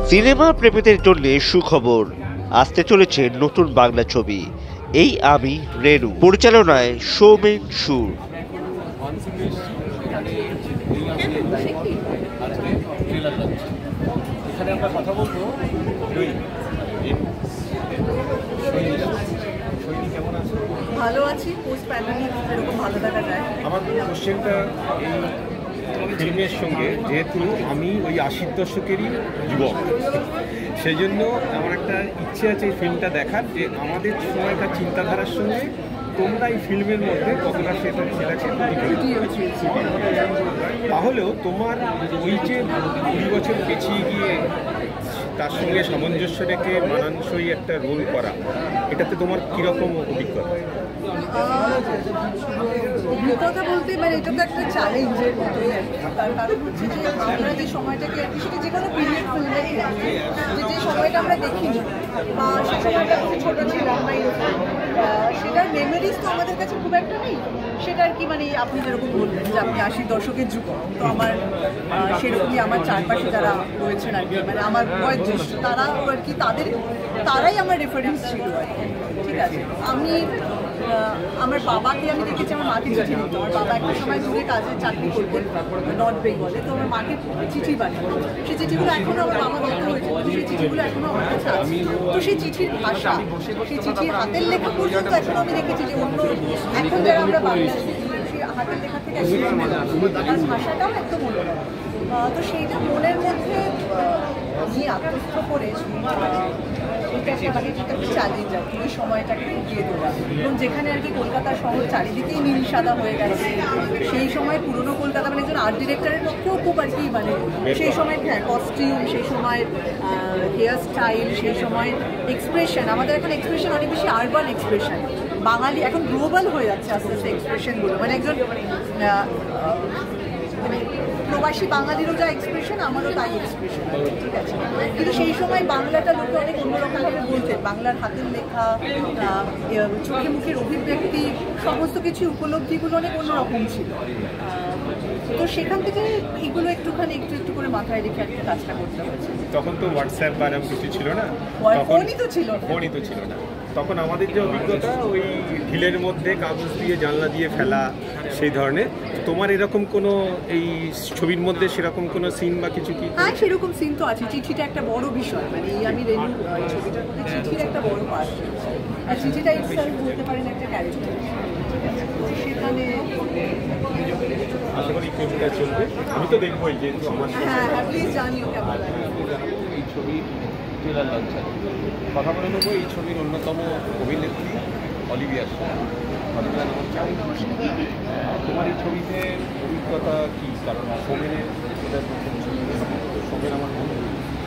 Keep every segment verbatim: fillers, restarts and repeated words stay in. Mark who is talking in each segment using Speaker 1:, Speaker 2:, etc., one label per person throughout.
Speaker 1: Cinema প্রেমীদের জন্য সুখবর, আসতে চলেছে নতুন বাংলা ছবি এই আমি রেণু, পরিচালনায় সৌমেন সুর।
Speaker 2: ভালো আছি, পোস্ট প্যান্ডেমিক এরকম ভালো থাকা যায়।
Speaker 3: আমার কোশ্চেনটা এই ফিল্মের সঙ্গে, যেহেতু আমি ওই আশির দশকেরই যুবক, সেই জন্য আমার একটা ইচ্ছে আছে এই ফিল্মটা দেখার, যে আমাদের সময়কার চিন্তাধারার সঙ্গে তোমরা এই ফিল্মের মধ্যে কতটা সেটা সেটাকে তাহলেও তোমার ওই যে কুড়ি বছর পেছিয়ে গিয়ে তার সঙ্গে সামঞ্জস্য রেখে মানানসই একটা রোল করা, এটাতে তোমার কীরকম অভিজ্ঞতা?
Speaker 2: অভিজ্ঞতা বলতে মানে এটা তো একটা চ্যালেঞ্জের মতোই আর কি। তার কারণ হচ্ছে যে আমরা যে সময়টাকে আর কি, সেটা যে কোনো পিরিয়ড ফিল্মে যে যে সময়টা আমরা দেখিনি বা সে সময়টা খুব ছোটো ছিলাম বা এরকম, সেটার মেমোরিজ তো আমাদের কাছে খুব একটা নেই। সেটা আর কি, মানে আপনি যেরকম বললেন যে আপনি আশির দশকের যুবক, তো আমার সেরকমই আমার চারপাশে যারা রয়েছেন আর কি, মানে আমার বয়োজ্যেষ্ঠ তারাও আর কি, তাদের তারাই আমার রেফারেন্স ছিল আর কি। ঠিক আছে, আমি আমার বাবাকে আমি দেখেছি, আমার মাকে চিঠি দিত। আমার বাবা একটা সময় দূরে কাজে চাকরি করতেন নর্থ বেঙ্গলে, তো আমার মাকে চিঠি বানিয়ে, সেই চিঠিগুলো এখনও আমার বাবা বলতে হয়েছে, সেই চিঠিগুলো এখনও আমার কাছে আছে। তো সেই চিঠির ভাষা, সেই চিঠির হাতের লেখা পর্যন্ত এখনও আমি দেখেছি যে অন্য এখন যারা আমরা বাংলা সেই হাতের লেখা থেকে তার ভাষাটাও একদম অন্যরকম। তো সেইটা মনের মধ্যে নিয়ে আত্মস্থ করে এটা একটা চ্যালেঞ্জ আর কি, ওই সময়টাকে ফুটিয়ে তোলা। এবং যেখানে আর কি কলকাতা শহর চারিদিকেই নীল সাদা হয়ে গেছে, সেই সময় পুরনো কলকাতা মানে একজন আর্ট ডিরেক্টরের পক্ষেও খুব আর কি, মানে সেই সময় হ্যাঁ কস্টিউম, সেই সময় হেয়ার স্টাইল, সেই সময় এক্সপ্রেশন, আমাদের এখন এক্সপ্রেশন অনেক বেশি আরবান এক্সপ্রেশন। বাঙালি এখন গ্লোবাল হয়ে যাচ্ছে আস্তে আস্তে এক্সপ্রেশনগুলো, মানে একজন মানে প্রবাসী বাঙালিরও যা এক্সপ্রেশন, আমারও তাই এক্সপ্রেশন, ঠিক আছে। কিন্তু সেই সময় বাংলাটা লোকে অনেক অন্যরকমভাবে বলতেন, বাংলার হাতের লেখা, চোখে মুখের অভিব্যক্তি, সমস্ত কিছু উপলব্ধিগুলো অনেক অন্যরকম ছিল। তো সেখান থেকে এগুলো একটুখানি একটু একটু করে মাথায় রেখে একটা কাজটা করতে হয়েছে।
Speaker 3: তখন তো হোয়াটসঅ্যাপ বা এরকম কিছু ছিল না,
Speaker 2: ফোনই তো ছিল
Speaker 3: ফোনই তো ছিল না তখন আমাদের যে অভিজ্ঞতা, ওই ঢিলের মধ্যে কাগজ দিয়ে জানলা দিয়ে ফেলা, সেই ধরনের। তোমার এরকম কোনো এই ছবির মধ্যে সেরকম কোনো সিন বা কিছু কি?
Speaker 2: হ্যাঁ, সেরকম সিন তো আছে। চিঠিটা একটা বড় বিষয়, মানে এই আমি রেণু ছবিটার মধ্যে চিঠির একটা বড় পার্ট, আর চিঠিটা ইটসেলফ বলতে পারেন একটা ক্যারেক্টার। সেখানে
Speaker 3: আশা করি ছবিটা চলবে, আমি তো দেখবোই, যেহেতু আমার
Speaker 2: হ্যাঁ হ্যাঁ প্লিজ জানিও কেমন লাগে।
Speaker 3: এই ছবি ট্রেলার লঞ্চ কথা বলে নেবো এই ছবির অন্যতম অভিনেত্রী অলিভিয়ার সঙ্গে। অলিভিয়ার আমার চাই, তোমার এই ছবিতে অভিজ্ঞতা কী? কারণ সোমেনের এটা প্রথম ছবি, সোমেন আমার বন্ধু,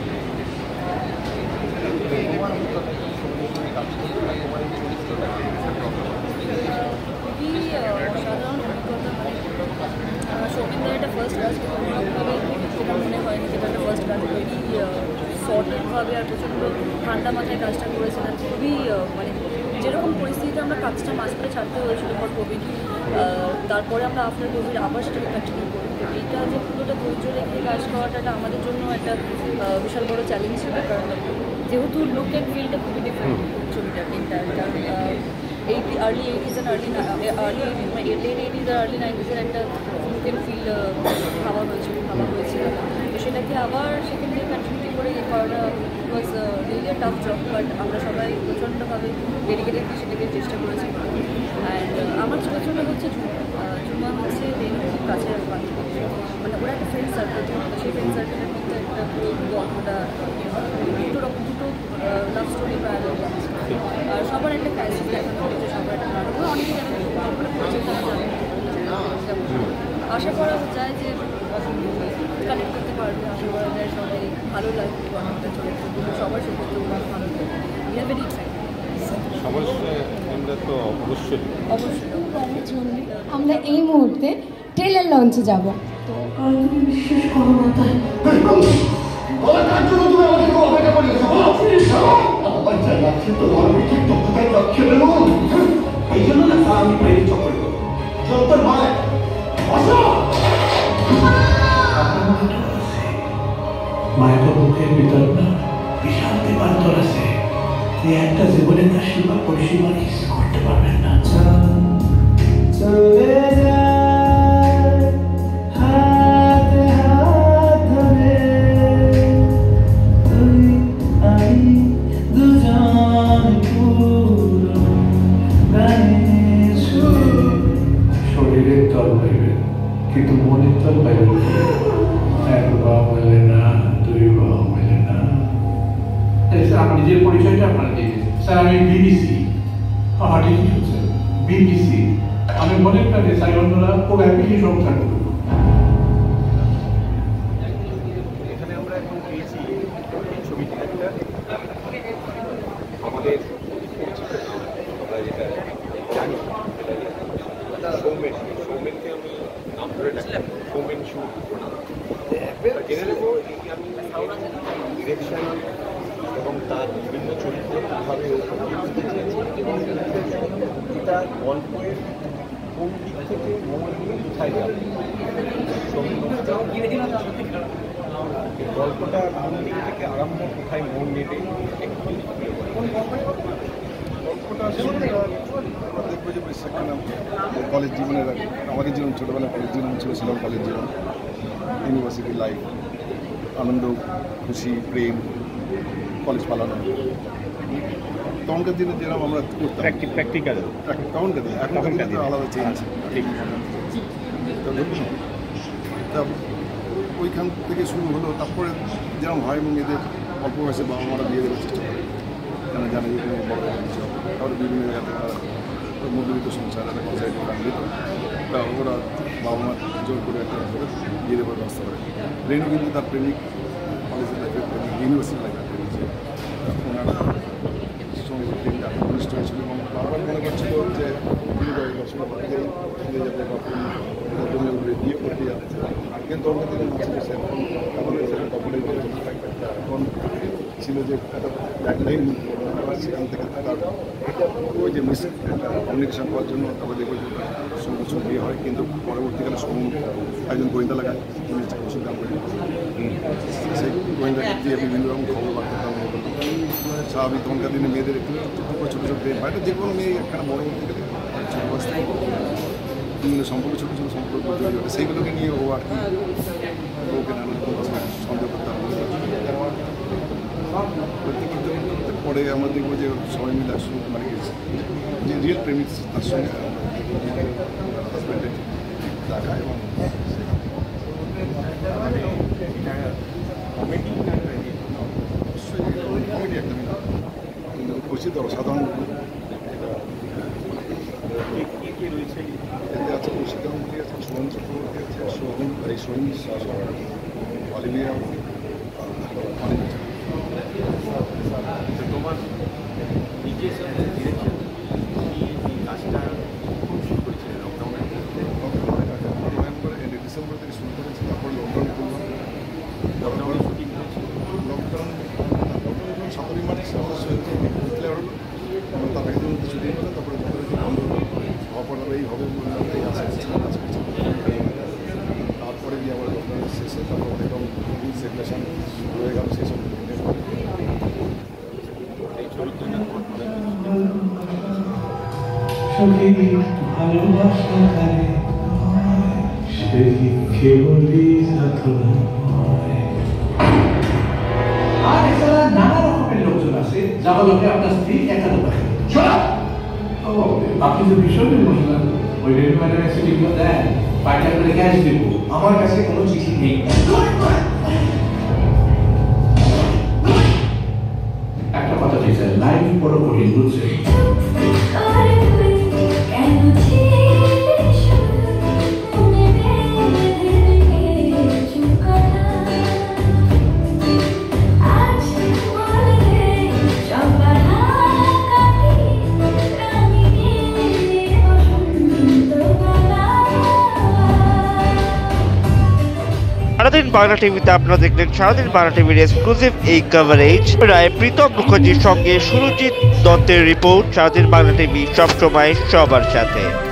Speaker 3: তোমার অভিজ্ঞতা কী সোমেনের সঙ্গে কাজ করতে? তোমার এই চরিত্রটা
Speaker 4: খুবই অসাধারণ অভিজ্ঞতা। মানে সৌমেনদের একটা ফার্স্ট কাজ যেটা মনে হয়নি, যেটা একটা ফার্স্ট কাজ তৈরি সর্টেডভাবে আর প্রচণ্ড ঠান্ডা মাথায় কাজটা করেছিলেন। খুবই মানে যেরকম পরিস্থিতিতে আমরা কাজটা মাঝ করে ছাড়তে হয়েছিল ফর কোভিড, তারপরে আমরা আফটার কোভিড আবার সেটাকে কন্টিনিউ করি। তো এইটা যে পুরোটা ধৈর্য রেখে কাজ করাটা আমাদের জন্য একটা বিশাল বড় চ্যালেঞ্জ ছিল, কারণ যেহেতু লুক অ্যান্ড ফিলটা খুবই ডিফারেন্ট ছবিটা। এটা eighty early eighties and early early eighties মানে লেট এইটিজ আর আর্লি নাইনটিজের একটা লুক অ্যান্ড ফিল ভাবা হয়েছিল ভাবা হয়েছিল তো সেটাকে আবার সেখান থেকে কন্টিনিউ করে ইয়ে করাটা was really tough job, but আমরা সবাই প্রচণ্ডভাবে ডেডিকেটেডলি সেটাকে চেষ্টা করেছি। অ্যান্ড আমার চরিত্রটা হচ্ছে ঝুমা, হচ্ছে রেণুর খুব কাছের বান্ধবী, মানে ওরা একটা ফ্রেন্ড সার্কেল, সেই ফ্রেন্ড সার্কেলের মধ্যে একটা পুরো গল্পটা দুটো রকম দুটো লাভ স্টোরি প্যারালাল যাচ্ছে। আর সবার একটা ক্রাইসিস দেখানো হচ্ছে, সবার একটা নাটক, অনেকে যেন গল্পটা পড়ছে তারা জানেন। আশা করা যায় যে কানেক্ট করতে পারবে, আশা করা যায় সবাই ভালো লাগবে গল্পটা, চরিত্রগুলো সবার চরিত্রগুলো ভালো লাগবে। We are very excited.
Speaker 3: অবশ্যই
Speaker 4: অবশ্যই
Speaker 5: আমরা এই মুহূর্তে ট্রেলার লঞ্চে যাব। তো
Speaker 6: বিশেষ করো না, তাই তার জন্য তুমি আমাকে অপেক্ষা করিয়েছো। আমার জায়গা আছে তো আমি ঠিক দক্ষতায় লক্ষ্যে নেব, এই জন্য না স্যার আমি প্রেম চক্কর করব। যন্তর মায় আসো
Speaker 7: মায়ের মুখের ভিতর না বিশাল বিমান্তর আছে, এই একটা জীবনে তার সীমা পরিসীমা কিছু করতে পারবেন না। চলে যায় হাতে হাত ধরে তুই আমি দুজন পুরো গানের সুর। শরীরের তল পাইবেন কিন্তু মনের তল পাইবেন এক বাউ মেলে না, দুই বাউ মেলে না। স্যার আমার নিজের পরিচয়টা আপনারা দিয়ে দিয়েছেন। স্যার আমি বিবিসি, আমার ঠিক শুনছেন, বিবিসি। আমি মনে করি স্যার অন্যরা খুব হ্যাপিলি সংসার করব।
Speaker 3: এখানে আমরা এখন পেয়েছি ছবিটি একটা আমাদের আমরা যেটা জানি সৌমেন, সৌমেনকে আমি নাম ধরে ডাকলাম সৌমেন শু। জেনে নেবো আমি ডিরেকশন এবং তার বিভিন্ন চরিত্রে কীভাবে এবং এটা গল্পের কোন দিক থেকে মোড় নিয়ে কোথায় যাবে, গল্পটা কোন দিক থেকে আরম্ভ কোথায় মোড় নেবে
Speaker 8: গল্পটা আমরা দেখবো যে সেখানে কলেজ জীবনের আমাদের জীবন ছোটোবেলা কলেজ জীবন ছিল, ছিল কলেজ জীবন, ইউনিভার্সিটি লাইফ, আনন্দ খুশি প্রেম, কলেজ পালানো, তখনকার দিনে যেরকম আমরা করতাম
Speaker 3: প্র্যাকটিক্যাল
Speaker 8: তখনকার দিনে, এখনকার দিনে তো আলাদা চেঞ্জ। তা ওইখান থেকে শুরু হলো, তারপরে যেরকম হয় মেয়েদের অল্প বয়সে বাবা মারা বিয়ে দেওয়ার চেষ্টা করে, কেন জানে যে কোনো বড় কিছু হবে, তারপরে বিভিন্ন জায়গাতে মধ্যবিত্ত সংসার একটা পঞ্চায়েত দিত, তা ওরা বাবা মা জোর করে একটা করে বিয়ে দেওয়ার ব্যবস্থা করে। রেনু কিন্তু তার প্রেমিক কলেজের লাইফের প্রেমিক, ইউনিভার্সিটি লাইফের প্রেমিক, ওনারা সঙ্গে প্রেমটা ঘনিষ্ঠ হয়েছিল এবং বারবার মনে করছিল যে ফিরে যাবে বা জমে উঠবে বিয়ে করতে যাবে, কিন্তু ওর মধ্যে ছিল সেরকম আমাদের সেরকম কপলের এখন ছিল যে একটা ব্যাকলাইন, সেখান থেকে তার ওই যে মিস একটা কমিউনিকেশন করার জন্য তারপর দেখবো যে সৌম্য বিয়ে হয়, কিন্তু পরবর্তীকালে সৌম্য একজন গোয়েন্দা লাগায় পুলিশ ওষুধ দাম করে, সেই গোয়েন্দাকে দিয়ে বিভিন্ন রকম খবর বার্তা তেমন করতাম। স্বাভাবিক তখনকার দিনে মেয়েদের একটু ছোটো ছোটো প্রেম হয়, যে কোনো মেয়ে একখানা পরবর্তী গেলে ছোটো বয়স থেকে বিভিন্ন সম্পর্ক ছোটো ছোটো সম্পর্ক তৈরি হতো, সেইগুলোকে নিয়ে ও আর কি ওকে নানা রকম সন্দেহ করতে হবে। করতে করতে করতে পরে আমরা দেখবো যে সবাই মিলে আসলে মানে যে রিয়েল প্রেমিক তার সঙ্গে হাজব্যান্ডের দেখা এবং
Speaker 3: কমেডি
Speaker 8: অবশ্যই কমেডি একদমই উচিত অসাধারণ
Speaker 3: রয়েছে।
Speaker 8: এতে আছে কৌশিক গাঙ্গুলি আছে, সোহন চক্রবর্তী আছে, সোহন এই সোহন অলিভিয়া অনেক।
Speaker 3: তোমার নিজের সাথে ডিরেকশন এই কাজটা খুব শুরু করেছিল লকডাউনের
Speaker 8: নভেম্বর এন্ড ডিসেম্বর থেকে শুরু করেছি, তারপর লকডাউনে করলাম।
Speaker 3: লকডাউনে শুটিং হয়েছিল,
Speaker 8: লকডাউন লকডাউন সতেরোই মার্চ আমাদের ডিক্লেয়ার হলো, তার আগে দিন ছুটি হলো, তারপরে বন্ধ হওয়ার পর এই হবে এই আসে তারপরে গিয়ে আবার লকডাউনের শেষে তারপর দেখলাম সেগ্রেশন শুরু হয়ে গেল, সেই সব
Speaker 3: এই ছবির জন্য
Speaker 7: সখী ভালোবাসা খালি সেই কেবলই যাতনা আর এছাড়া নানা রকমের লোকজন আছে যারা লোকে আপনার স্ত্রী একান্ত পারে। ও আপনি তো ভীষণ ইমোশনাল, ওই রেড ম্যাটারের সিটিগুলো দেন, পার্টি করে ক্যাশ দেব, আমার কাছে কোনো চিঠি নেই। একটা কথা দিয়েছে লাইফ বড় কঠিন বুঝছে।
Speaker 1: সারাদিন বাংলা টিভিতে আপনারা দেখলেন সারাদিন বাংলা টিভির এক্সক্লুসিভ এই কভারেজ। রায় প্রীতম মুখার্জির সঙ্গে সুরজিৎ দত্তের রিপোর্ট। সারাদিন বাংলা টিভি সবসময় সবার সাথে।